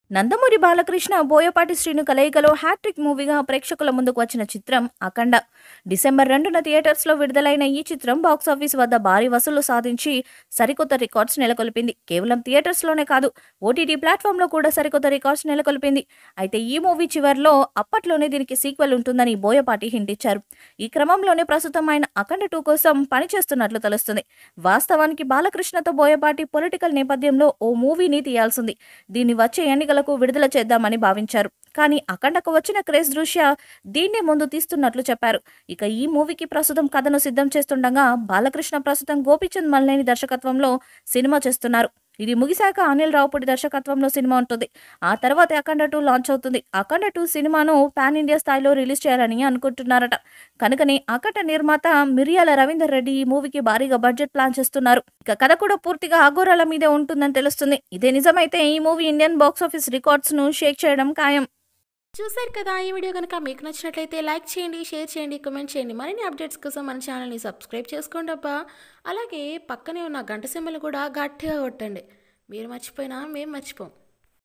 నందమూరి బాలకృష్ణ, బోయపాటి శ్రీను కలయికలో హ్యాట్రిక్ మూవీగా ప్రేక్షకుల ముందుకు వచ్చిన చిత్రం అఖండ. డిసెంబర్ 2న థియేటర్స్లో విడుదలైన ఈ చిత్రం బాక్సాఫీస్ వద్ద భారీ వసూళ్లు సాధించి సరికొత్త రికార్డ్స్ నెలకొల్పింది. కేవలం థియేటర్స్లోనే కాదు, ఓటీటీ ప్లాట్ఫామ్లో కూడా సరికొత్త రికార్డ్స్ నెలకొల్పింది. అయితే ఈ మూవీ చివర్లో అప్పట్లోనే దీనికి సీక్వెల్ ఉంటుందని బోయపాటి హింట్ ఇచ్చారు. ఈ క్రమంలోనే ప్రస్తుతం ఆయన అఖండ 2 కోసం పనిచేస్తున్నట్లు తెలుస్తుంది. వాస్తవానికి బాలకృష్ణతో బోయపాటి పొలిటికల్ నేపథ్యంలో ఓ మూవీని తీయాల్సింది. దీన్ని వచ్చే ఎన్నికలకు విడుదల చేద్దామని భావించారు. కానీ అఖండకు వచ్చిన క్రేజ్ దృష్ట్యా దీన్నే ముందు తీస్తున్నట్లు చెప్పారు. ఇక ఈ మూవీకి ప్రస్తుతం కథను సిద్ధం చేస్తుండగా బాలకృష్ణ ప్రస్తుతం గోపీచంద్ మల్లేని దర్శకత్వంలో సినిమా చేస్తున్నారు. ఇది ముగిశాక అనిల్ రావుపూడి దర్శకత్వంలో సినిమా ఉంటుంది. ఆ తర్వాత అఖండ 2 లాంచ్ అవుతుంది. అఖండ 2 సినిమాను పాన్ ఇండియా స్థాయిలో రిలీజ్ చేయాలని అనుకుంటున్నారట. కనుకనే అఖండ నిర్మాత మిరియాల రవీందర్ రెడ్డి ఈ మూవీకి భారీగా బడ్జెట్ ప్లాన్ చేస్తున్నారు. ఇక కథ కూడా పూర్తిగా అఘోరాల మీదే ఉంటుందని తెలుస్తుంది. ఇదే నిజమైతే ఈ మూవీ ఇండియన్ బాక్సాఫీస్ రికార్డ్స్ ను షేక్ చేయడం ఖాయం. చూసారు కదా, ఈ వీడియో కనుక మీకు నచ్చినట్లయితే లైక్ చేయండి, షేర్ చేయండి, కామెంట్ చేయండి. మరిన్ని అప్డేట్స్ కోసం మన ఛానల్ని సబ్స్క్రైబ్ చేసుకోండి అబ్బా. అలాగే పక్కనే ఉన్న గంట సింబల్ కూడా గట్టిగా కొట్టండి. మీరు మర్చిపోయినా మేము మర్చిపోం.